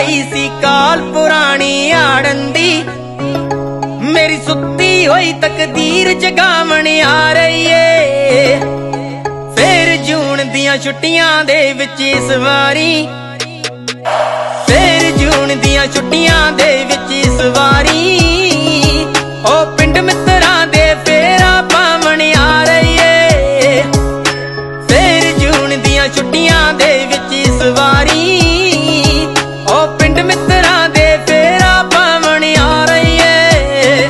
आई सी काल पुरानी आड़न दी, मेरी सुत्ती होई तकदीर जगावण आ रही है। फिर जून दियां छुट्टियां दे विच इस वारी, फिर जून दियां छुट्टियां दे विच इस वारी ओ पिंड मित्रां दे फेरा पावण आ रही है। फिर जून दियां छुट्टियां दे विच इस वारी ओ पिंड मित्रां दे फेरा पावण आ रही है।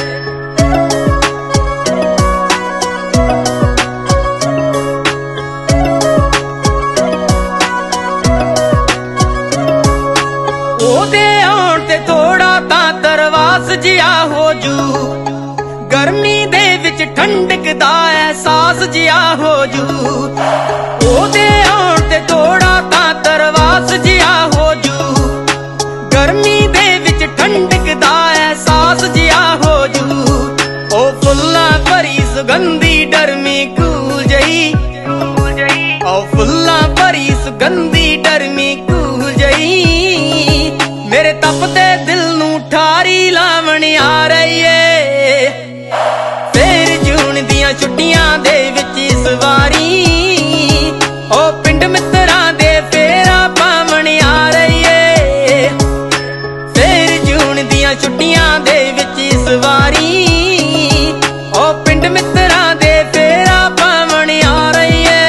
ओदे आउण ते थोड़ा तां तरवास जिहा हो जू, गर्मी दे विच ठंडक दा एहसास जिहा हो जू। ओदे आउण ते थोड़ा तां तरवास जिहा हो जू, गर्मी दे विच ठंडक दा एहसास जिहा हो जू। ओ फुल्लां भरी सुगंधी डरमी कूल जही, ओ फुल्लां भरी सुगंधी डरमी कूल जही मेरे तपते दिल नू ठारी लावण आ रही है। फिर जून दियां छुट्टियां दे विच इस वारी ओ पिंड मित्रां दे फेरा पावण आ रही है। फिर जून दियां छुट्टियां दे विच इस वारी ओ पिंड मित्रां दे फेरा पावण आ रही है।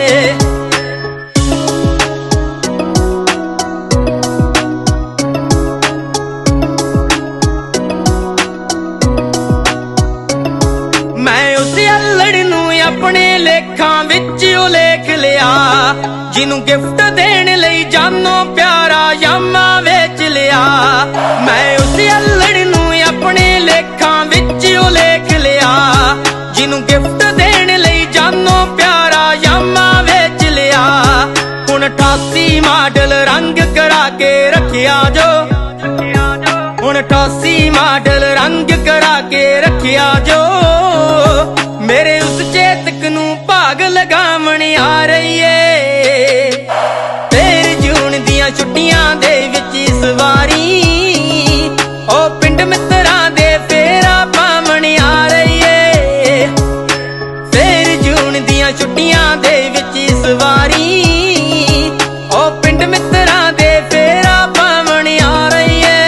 अपने लेखां विच उलेख लिया, जिन्नू गिफ्ट देण लई जानो प्यारा यामा वेच लिया। मैं उस अल्लड़ नू अपने लेखां विच उलेख लिया, जिन्नू गिफ्ट देण लई जानो प्यारा यामा वेच लिया। हुण 88 मॉडल रंग करा के रखिया जो, हुण 88 मॉडल रंग करा के रखिया जो मेरे उस चेतक नू भाग लगावण आ रही है। फिर जून दियां छुट्टियां दे विच इस वारी ओ पिंड मित्रां दे फेरा पावण आ रही है। फिर जून दियां छुट्टियां दे विच इस वारी ओ पिंड मित्रां दे फेरा पावण आ रही है।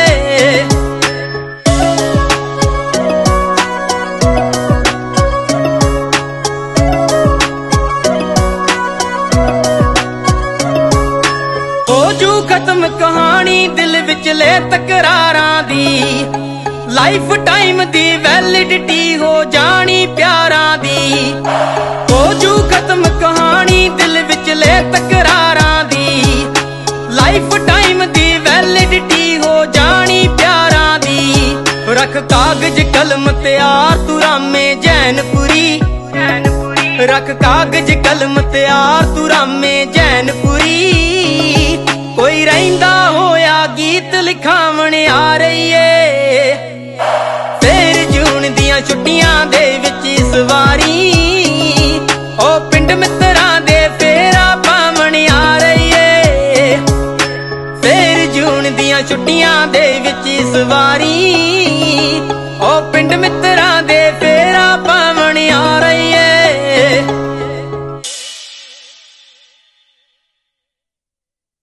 खत्म कहानी दिल विचले तकरारां दी, लाइफ टाइम दी वैलिडिटी हो जानी प्यारां दी। हो जू खत्म कहानी दिल विचले तकरारां दी, लाइफ टाइम दी वैलिडिटी हो जानी प्यारां दी। रख कागज कलम तैयार तू रामे जैनपुरी, रख कागज कलम तैयार तू रामे जैनपुरी कोई रहिंदा होया गीत लिखावण आ रही है। फिर जून दियां छुट्टियां दे विच इस वारी ओ पिंड मित्रां दे फेरा पावण आ रही है। फिर जून दियां छुट्टियां दे विच इस वारी ओ पिंड मित्रां